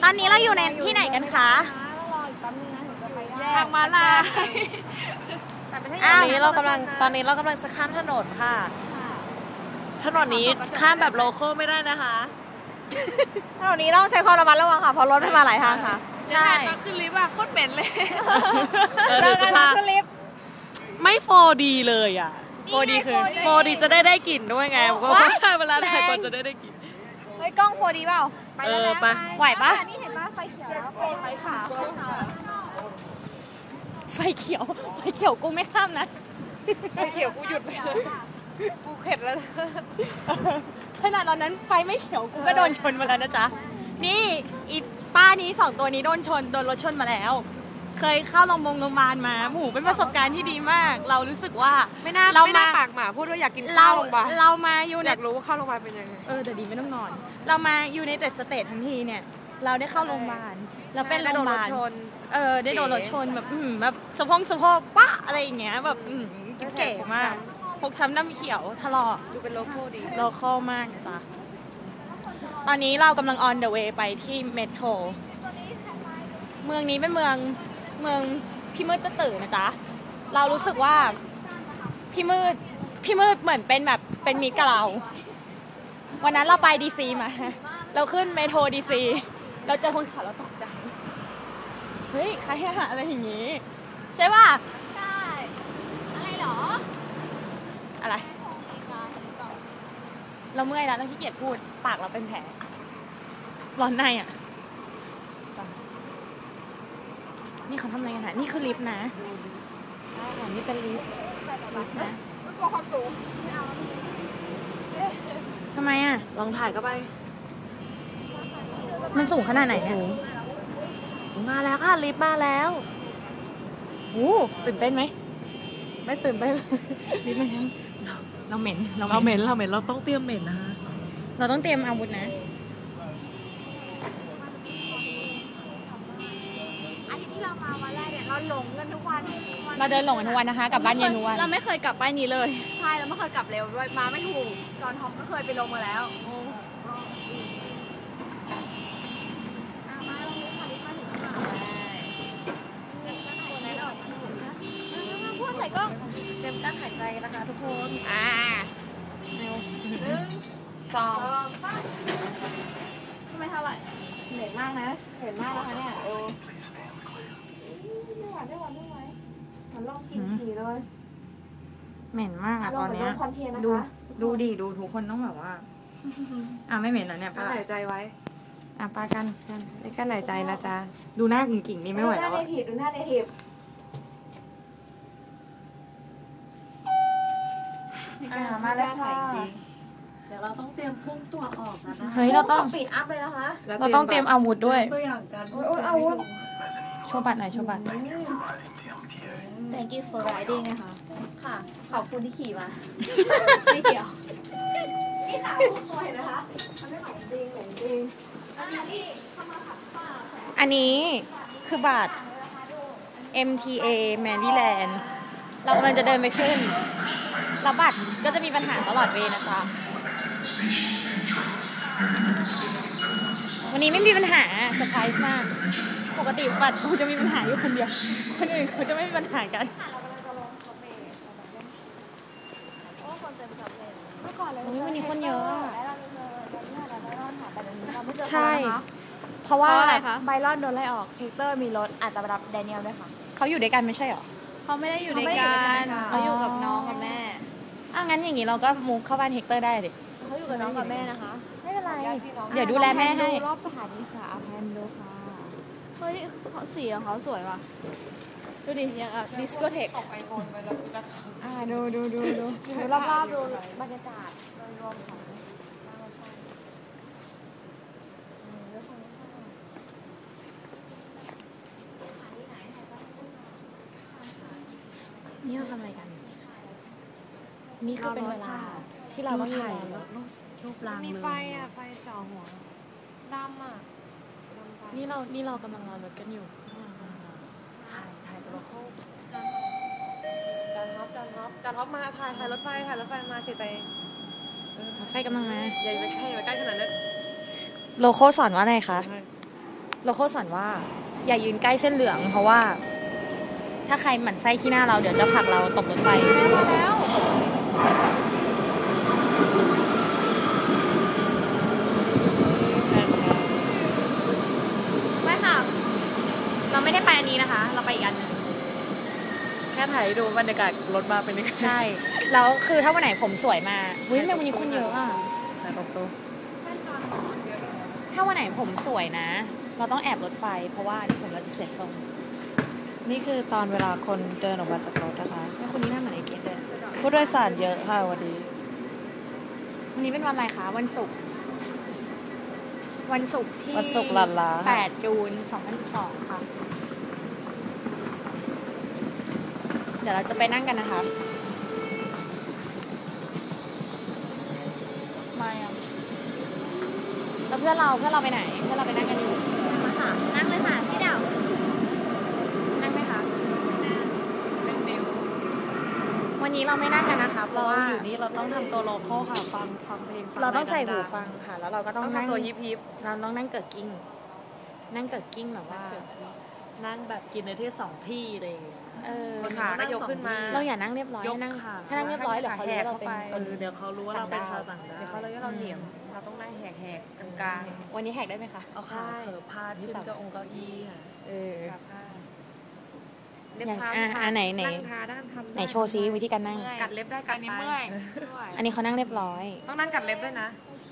อนนี้เราอยู่ในที่ไหนกันคะทางม้าลายตอนนี้เรากำลังจะข้ามถนนค่ะถนนนี้ข้ามแบบโลคอลไม่ได้นะคะถนนนี้ต้องใช้ความระมัดระวังค่ะเพราะรถไม่มาหลายทางค่ะใช่ตอนขึ้นลิฟต์อะโคตรเหม็นเลยเจอกันตอนขึ้นลิฟต์ไม่โฟดีเลยอ่ะโฟดีคือโฟดีจะได้กลิ่นด้วยไงก็เวลาถ่ายคนจะได้กลิ่นเฮ้ยกล้องโฟดีเปล่าไปไหวปะนี่เห็นปะไฟเขียวไฟขาวไฟเขียวกูไม่ข้ามนะไฟเขียวกูหยุดเลยกูเข็ดแล้วขนาดตอนนั้นไฟไม่เขียวกูก็โดนชนมาแล้วนะจ๊ะนี่อีป้านี้2 ตัวนี้โดนรถชนมาแล้วเคยเข้าโรงพยาบาลมาหมูเป็นประสบการณ์ที่ดีมากเรารู้สึกว่าไม่น่าปากหมาพูดว่าอยากกินข้าวโรงพยาบาลเรามาอยู่อยากรู้ว่าข้าวโรงพยาบาลเป็นยังไงแต่ดีไม่ต้องนอนเรามาอยู่ในแต่สเตททั้งทีเนี่ยเราได้เข้าโรงพยาบาลเราเป็นโรงพยาบาลได้โดนรถชนแบบสะโพกปะอะไรอย่างเงี้ยแบบเก๋มากพกช้ำน้ำเขียวทะเลาะดูเป็นโลโก้ดีโลโก้มากนะจ๊ะตอนนี้เรากำลัง on the way ไปที่เมโทรเมืองนี้เป็นเมืองพี่มืดตื่นนะจ๊ะเรารู้สึกว่าพี่มืดเหมือนเป็นมิตรกับเราวันนั้นเราไปดีซีมาเราขึ้นเมโทรดีซีเราเจอคนขับเราตกใจเฮ้ยใครหาอะไรอย่างงี้ใช่ป่ะใช่อะไรหรออะไรเราเมื่อยแล้วเราขี้เกียจพูดปากเราเป็นแผลร้อนในอ่ะนี่เขาทำอะไรกันฮะนี่คือลิฟต์นะใช่ค่ะนี่เป็นลิฟต์นะกลัวความสูงทำไมอ่ะลองถ่ายก็ไปมันสูงขนาดไหนเนี่ยมาแล้วค่ะลิฟต์มาแล้วโอ้ตื่นเต้นไหมไม่ตื่นเต้นลิฟต์มาแล้วเราเหม็นเราต้องเตรียมเหม็นนะคะเราต้องเตรียมอาวุธนะเรามาวันแรกเนี่ยเราหลงกันทุกวันเราเดินหลงกันทุกวันนะคะกลับบ้านเย็นทุกวันเราไม่เคยกลับบ้านนี้เลยใช่เราไม่เคยกลับเร็วด้วยมาไม่ถูกจอนทอมก็เคยไปลงมาแล้วพูดใส่กล้องเต็มกั้นหายใจนะคะทุกคน 1 2ไม่เท่าไหร่เหนื่อยมากนะเหนื่อยมากนะคะเนี่ยไม่ไหวมันลองกินฉี่เลยเหม็นมากอะตอนนี้ดูทุกคนต้องแบบว่าไม่เหม็นนะเนี่ยป้าหายใจไว้ป้ากันในกั้นหายใจนะจ๊ะดูหน้ากิ่งนี่ไม่ไหวแล้วดูหน้าในทีบมาแล้วค่ะเดี๋ยวเราต้องเตรียมพุ่งตัวออกนะคะเฮ้ยเราต้องปิดอัพเลยนะคะเราต้องเตรียมอาวุธด้วยตัวอย่างการอาวุธโชว์บัตรหน่อยโชว์บัตร Thank you for riding นะคะค่ะขอบคุณที่ขี่มาไม่เกี่ยวนี่สาวคนป่วยนะคะมันไม่ไหวจริงอันนี้คือบัตร MTA Maryland เรากำลังจะเดินไปขึ้นแล้วบัตรก็จะมีปัญหาตลอดเวย์นะจ๊ะวันนี้ไม่มีปัญหาเซอร์ไพรส์มากปกติบัตรกูจะมีปัญหาอยู่คนเดียวคนอื่นเขาจะไม่มีปัญหากันวันนี้คนเยอะใช่เพราะว่าอะไรคะไบรอนโดนไล่ออกเฮกเตอร์มีรถอาจจะรับแดเนียลด้วยค่ะเขาอยู่ด้วยกันไม่ใช่หรอเขาไม่ได้อยู่ด้วยกันเขาอยู่กับน้องกับแม่งั้นอย่างนี้เราก็มุกเข้าบ้านเฮกเตอร์ได้ดิเขาอยู่กับน้องกับแม่นะคะไม่เป็นไรเดี๋ยวดูแลแม่ให้รอบสถานีค่ะอาแพนดูค่ะเฮ้ยสีของเขาสวยว่ะดูดิอย่างดิสโกเทคดูรอบๆดูบรรยากาศโดยรวมของนี่เราทำอะไรกันนี่คือเป็นเวลาที่เราต้องถ่ายรูปรางมีไฟไฟจ่อหัวดำนี่เรากำลังรอรถกันอยู่ถ่ายโลโก้จานท็อปมาถ่ายรถไฟมาสิเตยไฟกำลังมาอย่าไปใกล้ขนาดนั้นโลโก้สอนว่าอะไรคะโลโก้สอนว่า อย่ายืนใกล้เส้นเหลืองเพราะว่า ถ้าใครหมั่นไส้ขี้หน้าเราเดี๋ยวจะผลักเราตกรถไฟแล้วไม่ค่ะเราไม่ได้ไปอันนี้นะคะ เราไปอีกอันนึงแค่ถ่ายดูบรรยากาศรถมาเป็นยังไงใช่แล้วคือถ้าวันไหนผมสวยมาเฮ้ยทำไมวันนี้คนเยอะอ่ะถ่ายตรงตัวถ้าวันไหนผมสวยนะ เราต้องแอบรถไฟเพราะว่าเดี๋ยวผมเราจะเสียทรงนี่คือตอนเวลาคนเดินออกมาจากรถนะคะแล้วคนนี้หน้าเหมือนไอเกสเลยผู้โดยสารเยอะค่ะวันนี้วันนี้เป็นวันอะไรคะวันศุกร์วันศุกร์ที่วันศุกร์ลาลา 8 จูน 2012 ค่ะ เดี๋ยวเราจะไปนั่งกันนะคะมาอ่ะแล้วเพื่อนเราไปไหนเพื่อนเราไปนั่งกันอยู่มาค่ะนั่งเลยค่ะพี่ดาวนั่งไหมคะเป็นดิววันนี้เราไม่นั่งกันนะคะเพเราราะว่าอยู่นี่เราต้องทำตัวโลโก้ค่ะ ฟังเพลงเราต้องใส่หูดัๆฟังค่ะ แล้วเราก็ต้ต้ออง งนั่งทำตัวยิบยิบเราต้องนั่งเกิดกิ้ง นั่งเกิดกิ้งแบบว่านั่งแบบกินในที่2 ที่อะไรอย่างเงี้ยเออคนขาก็ยกขึ้นมาเราอย่านั่งเรียบร้อยยกนั่งขาถ้านั่งเรียบร้อยเดี๋ยวเขารู้ว่าเราเป็นเดี๋ยวเขารู้ว่าเราเป็นชาวต่างดาวเดี๋ยวเขาเลยว่าเราเหลี่ยม เราต้องนั่งแหกๆกลางวันนี้แหกได้ไหมคะเอาขาเขอพาดขึ้นกับองค์เก้าอี้ค่ะเออๆกับผ้าเล็บอย่างเท้าไหนนั่งทาด้านทำไหนโชว์ซิวิธีการนั่งกัดเล็บได้กัดไปอันนี้เขานั่งเรียบร้อยต้องนั่งกัดเล็บด้วยนะ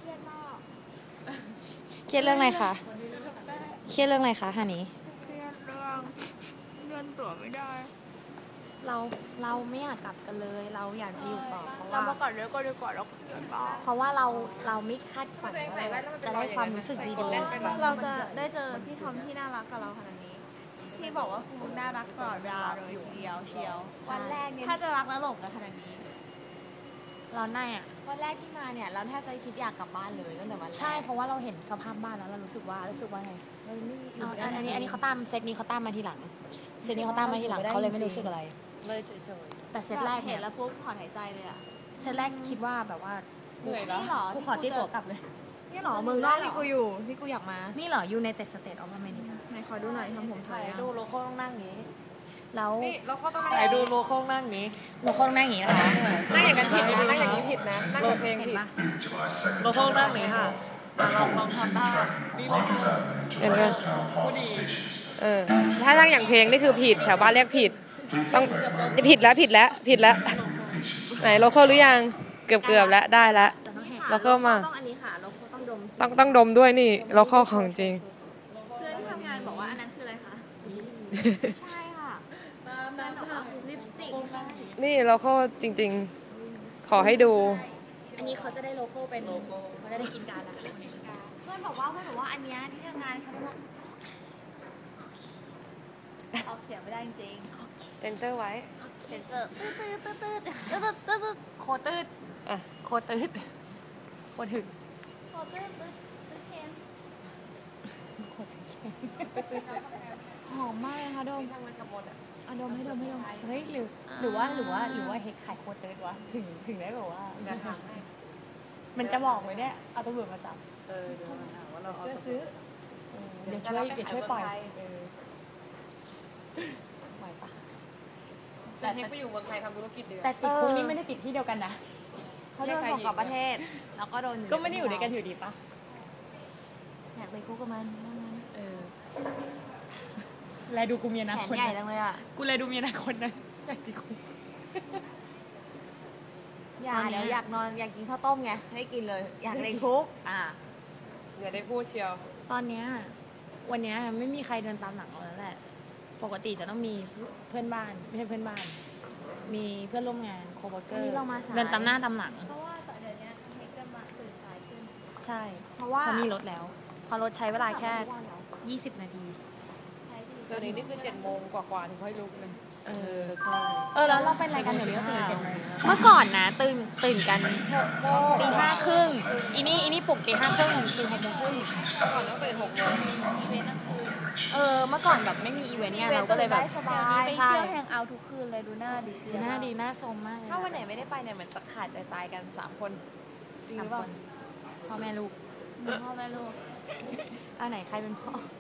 เครียดเรื่องอะไรคะ เครียดเรื่องอะไรคะฮานี้เครียดเรื่องเลื่อนตั๋วไม่ได้เราไม่อยากกลับกันเลย เราอยากจะอยู่ต่อเพราะเราว่ามาก่อนเดี๋ยวก็ดีกว่าเราเดี๋ยวรอเพราะว่าเราไม่คาดฝันว่าเราจะได้ความรู้สึกดีเราจะได้เจอพี่ทอมที่น่ารักกับเราขนาดนี้ที่บอกว่าคุณน่ารักตลอดเวลาเลยทีเดียวเชียว วันแรกเนี่ยถ้าจะรักและหลงกันขนาดนี้ๆเราหน้าอ่ะวันแรกที่มาเนี่ยเราแทบจะคิดอยากกลับบ้านเลยตั้งแต่วันแรกใช่เพราะว่าเราเห็นสภาพบ้านแล้วเรารู้สึกว่าไงเอาอันนี้เขาตามเซตนี้เขาตามมาทีหลัง เซตนี้เขาตามมาทีหลังเขาเลยไม่รู้สึกอะไรเลยเฉยแต่เซตแรกเห็เนี่นยแล้วปุ๊บถอนหายใจเลยอ่ะเซตแรกคิดว่าแบบว่าเหนื่อยแล้วนี่เหรอกูขอที่ตั๋วกลับเลยนี่เหรอเมืองนอกที่กูอยู่ที่กูอยากมานี่เหรอ United States of America ไหนขอดูหน่อยทำผมสวยๆอ่ะดูโลโก้ต้องนั่งอย่างนี้แล้วนี่เราก็ต้องนั่งถ่ายดูโลโก้นั่งอย่างนี้เราคงนั่งอย่างนี้นะคะนั่งอย่างนั้นผิดนะนั่งอย่างนี้ผิดนะ นั่งกับเพลงเห็นผิดปะโลโก้นั่งอย่างนี้ค่ะลองทำได้นี่โลโก้เห็นไหมผู้ดีถ้านั่งอย่างเพลงนี่คือผิดแถวบ้านเรียกผิด ต้องผิดแล้วไหนโลโก้หรือยังเกือบแล้วได้แล้วแต่ต้องแหกโลโก้มาต้องอันนี้ค่ะเราต้องดมสิต้องดมด้วยนี่โลโก้ของจริงเพื่อนที่ทำงานบอกว่าอันนั้นคืออะไรคะใช่ค่ะเพื่อนบอกว่าลิปสติกใช่นี่โลโก้จริงๆ ขอให้ดูอันนี้เขาจะได้โลโก้เป็นเขาจะได้กินการละเพื่อนบอกว่าอันเนี้ยที่ทำงานเขาบอกออกเสียงไม่ได้จริงเซนเซอร์ไว้เซนเซอร์ตืดโคตืดอ่ะโคตืดโคถึงโคตืดเคนหอมมากนะคะดมอ่ะดมให้ดมเฮ้ยหรือว่าเฮกขายโคตืดวะถึงได้บอกว่า มันจะบอกเลยเนี่ยเอาตำรวจมาจับเดี๋ยวมาถามว่าเราเอาช่วยซื้อเดี๋ยวช่วยปล่อยปล่อยปะแต่เทคไปอยู่เมืองไทยทำธุรกิจเดือนแต่ติดคุกนี่ไม่ได้ติดที่เดียวกันนะเขาโดนส่งกลับประเทศ แล้วก็โดนก็ไม่ได้อยู่ด้วยกันอยู่ดีปะอยากไปคุกกับมันว่างั้นแลดูกูมีอนาแขคน ตใหญ่จังเลยอ่ะกูแลดูมีอนาคตนะอยากติดคุกเดี๋ยวอยากนอนอยากกินข้าวต้มไงไม่กินเลย อยากในคุกอย่าได้พูดเชียวตอนเนี้ยวันเนี้ยไม่มีใครเดินตามหลังเราแล้วแหละ ปกติจะต้องมีเพื่อนบ้านไม่ใช่เพื่อนบ้าน มีเพื่อนร่วมงานโคเวอร์เกอร์เดินตามหน้าตามหลังเพราะว่าเดี๋ยวนี้เทคจะมาตื่นสายขึ้นใช่เพราะว่าเพราะมีรถแล้ว พอรถใช้เวลาแค่ 20 นาทีเดี๋ยวนี้นี่คือ7 โมงกว่าๆถึงค่อยลุกเลยแล้วเราเป็นอะไรกันเดี๋ยวนี้ก็คือ7 โมงเมื่อก่อนนะตื่นกันตีห้าครึ่งอีนี่ปลุกตีห้าครึ่งตื่น6 โมงครึ่งก่อนต้องตื่น6 โมงเมื่อก่อนแบบไม่มีอีเวนต์เนี่ยเราก็เลยแบบสบายใช่เที่ยวแฮงเอาท์ทุกคืนเลยดูหน้าดีหน้าดีหน้าสมมากเลยถ้าวันไหนไม่ได้ไปเนี่ยเหมือนจะขาดใจตายกัน3 คนจริงหรือเปล่าพ่อแม่ลูกพ่อแม่ลูกอันไหนใครเป็นพ่อ